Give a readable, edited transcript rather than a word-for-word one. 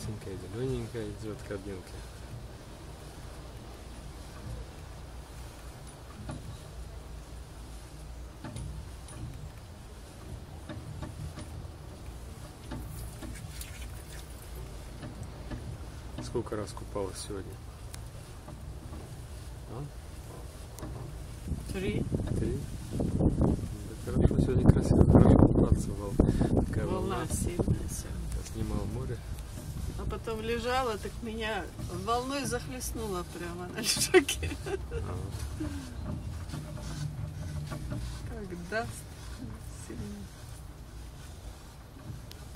Чистенькая, зелененькая идет кабинка. Сколько раз купалась сегодня? А? 3. 3? Да хорошо, сегодня красиво, хорошо купаться. Такая Волна сильная сегодня. Я снимал море. А потом лежала, так меня волной захлестнула прямо на щеке. Как даст сильно.